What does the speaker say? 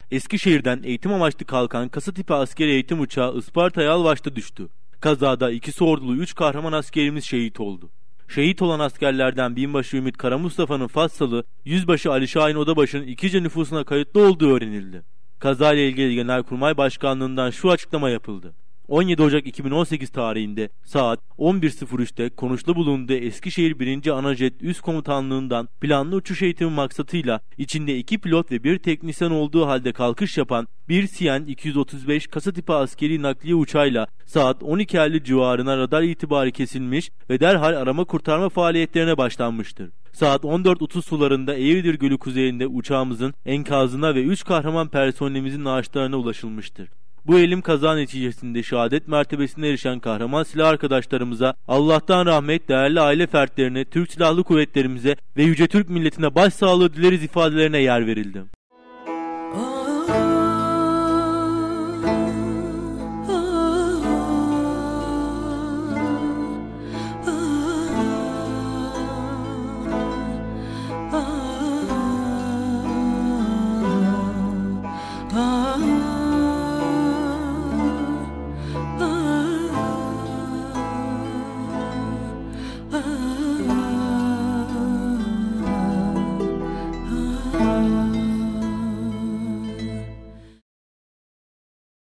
Eskişehir'den eğitim amaçlı kalkan kasa tipi askeri eğitim uçağı Isparta Yalvaç'ta düştü. Kazada 2 ordulu 3 kahraman askerimiz şehit oldu. Şehit olan askerlerden binbaşı Ümit Karamustafa'nın Fassalı, yüzbaşı Ali Şahin Odabaşı'nın İkizce nüfusuna kayıtlı olduğu öğrenildi. Kazayla ilgili Genelkurmay Başkanlığı'ndan şu açıklama yapıldı. 17 Ocak 2018 tarihinde saat 11.03'te konuşlu bulunduğu Eskişehir 1. Anajet Üst Komutanlığı'ndan planlı uçuş eğitimi maksatıyla içinde 2 pilot ve 1 teknisyen olduğu halde kalkış yapan bir CN-235 kasa tipi askeri nakliye uçağıyla saat 12.50 civarına radar itibarı kesilmiş ve derhal arama kurtarma faaliyetlerine başlanmıştır. Saat 14.30 sularında Eğirdir Gölü kuzeyinde uçağımızın enkazına ve 3 kahraman personelimizin naaşlarına ulaşılmıştır. Bu elim kaza neticesinde şehadet mertebesine erişen kahraman silah arkadaşlarımıza Allah'tan rahmet, değerli aile fertlerine, Türk Silahlı Kuvvetlerimize ve Yüce Türk milletine başsağlığı dileriz ifadelerine yer verildi.